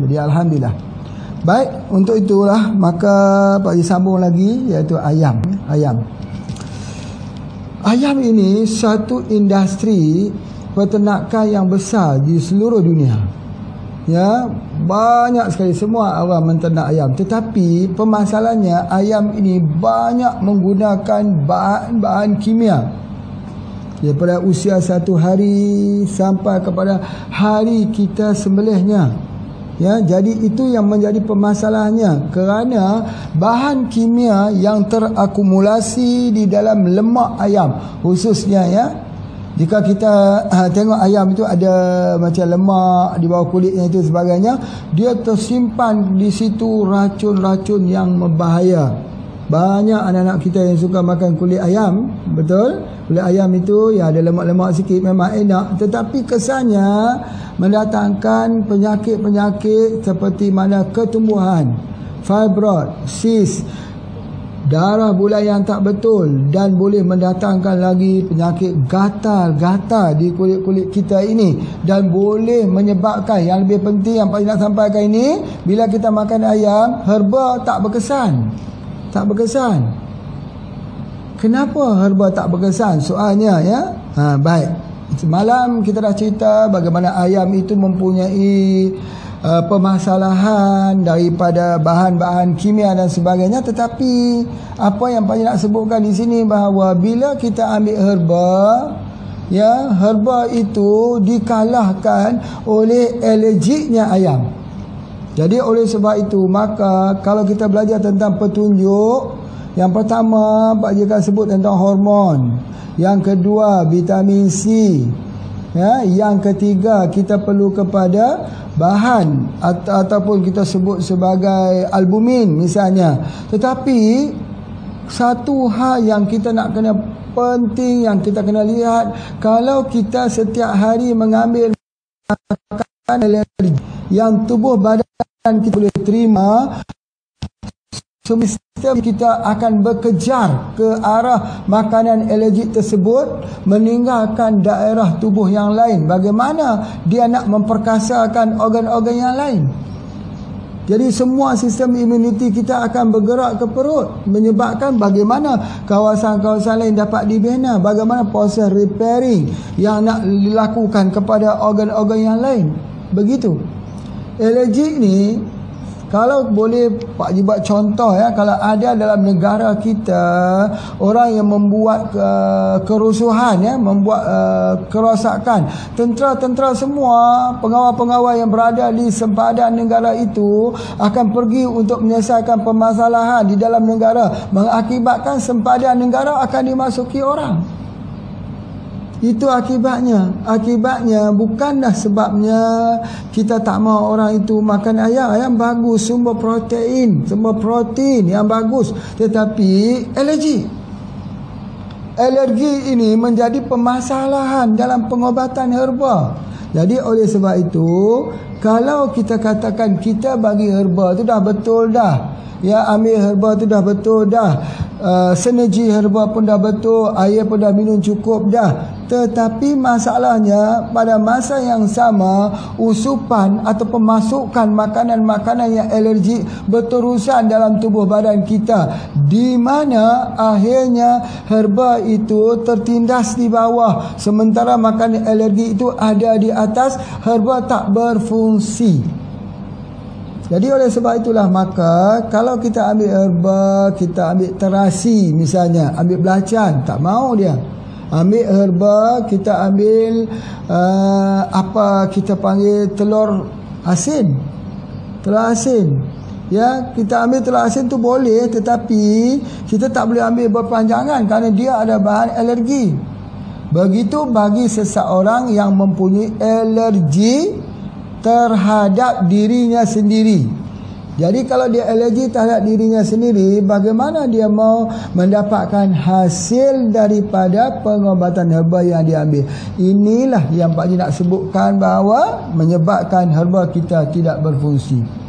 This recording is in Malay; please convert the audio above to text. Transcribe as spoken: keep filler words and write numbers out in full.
Jadi alhamdulillah. Baik, untuk itulah maka Pak Haji sambung lagi, iaitu ayam. Ayam. Ayam ini satu industri peternakan yang besar di seluruh dunia. Ya, banyak sekali semua orang menternak ayam. Tetapi permasalahannya ayam ini banyak menggunakan bahan-bahan kimia. Daripada usia satu hari sampai kepada hari kita sembelihnya. Ya, jadi itu yang menjadi permasalahannya, kerana bahan kimia yang terakumulasi di dalam lemak ayam khususnya, ya. Jika kita ha, tengok ayam itu ada macam lemak di bawah kulitnya itu sebagainya, dia tersimpan di situ racun-racun yang membahaya. Banyak anak-anak kita yang suka makan kulit ayam, betul? Kulit ayam itu ya ada lemak-lemak sikit, memang enak, tetapi kesannya mendatangkan penyakit-penyakit seperti mana ketumbuhan, fibroid, cyst, darah bulan yang tak betul, dan boleh mendatangkan lagi penyakit gatal-gatal di kulit-kulit kita ini, dan boleh menyebabkan, yang lebih penting yang paling nak sampaikan ini, bila kita makan ayam, herba tak berkesan. Tak berkesan. Kenapa herba tak berkesan? Soalnya, ya. Ha, baik. Semalam kita dah cerita bagaimana ayam itu mempunyai uh, permasalahan daripada bahan-bahan kimia dan sebagainya. Tetapi apa yang Pak Haji nak sebutkan di sini, bahawa bila kita ambil herba, ya, herba itu dikalahkan oleh alergiknya ayam. Jadi oleh sebab itu, maka kalau kita belajar tentang petunjuk, yang pertama Pak Haji akan sebut tentang hormon, yang kedua vitamin C, ya, yang ketiga kita perlu kepada bahan atau, ataupun kita sebut sebagai albumin misalnya. Tetapi satu hal yang kita nak kena penting, yang kita kena lihat, kalau kita setiap hari mengambil makanan alergi yang tubuh badan kita boleh terima, sistem kita akan berkejar ke arah makanan alergik tersebut, meninggalkan daerah tubuh yang lain. Bagaimana dia nak memperkasakan organ-organ yang lain? Jadi semua sistem imuniti kita akan bergerak ke perut, menyebabkan bagaimana kawasan-kawasan lain dapat dibina, bagaimana proses repairing yang nak dilakukan kepada organ-organ yang lain. Begitu. Alergik ni, kalau boleh Pak Haji buat contoh, ya, kalau ada dalam negara kita orang yang membuat uh, kerusuhan, ya, membuat uh, kerosakan, tentera-tentera semua, pengawal-pengawal yang berada di sempadan negara itu akan pergi untuk menyelesaikan permasalahan di dalam negara, mengakibatkan sempadan negara akan dimasuki orang. Itu akibatnya. Akibatnya bukanlah sebabnya kita tak mahu orang itu makan ayam. Ayam bagus, sumber protein, sumber protein yang bagus. Tetapi alergi. Alergi ini menjadi permasalahan dalam pengobatan herba. Jadi oleh sebab itu, kalau kita katakan kita bagi herba tu dah betul dah, ya, ambil herba tu dah betul dah, uh, sinergi herba pun dah betul, air pun dah minum cukup dah. Tetapi masalahnya pada masa yang sama, usupan atau pemasukan makanan-makanan yang alergik berterusan dalam tubuh badan kita, di mana akhirnya herba itu tertindas di bawah, sementara makanan alergik itu ada di atas, herba tak berfungsi. Jadi oleh sebab itulah, maka kalau kita ambil herba, kita ambil terasi misalnya, ambil belacan, tak mau dia. Ambil herba, kita ambil uh, apa kita panggil telur asin. Telur asin. Ya, kita ambil telur asin tu boleh, tetapi kita tak boleh ambil berpanjangan kerana dia ada bahan alergi. Begitu bagi seseorang yang mempunyai alergi terhadap dirinya sendiri. Jadi kalau dia alergi terhadap dirinya sendiri, bagaimana dia mau mendapatkan hasil daripada pengobatan herba yang dia ambil? Inilah yang Pak Haji nak sebutkan, bahawa menyebabkan herba kita tidak berfungsi.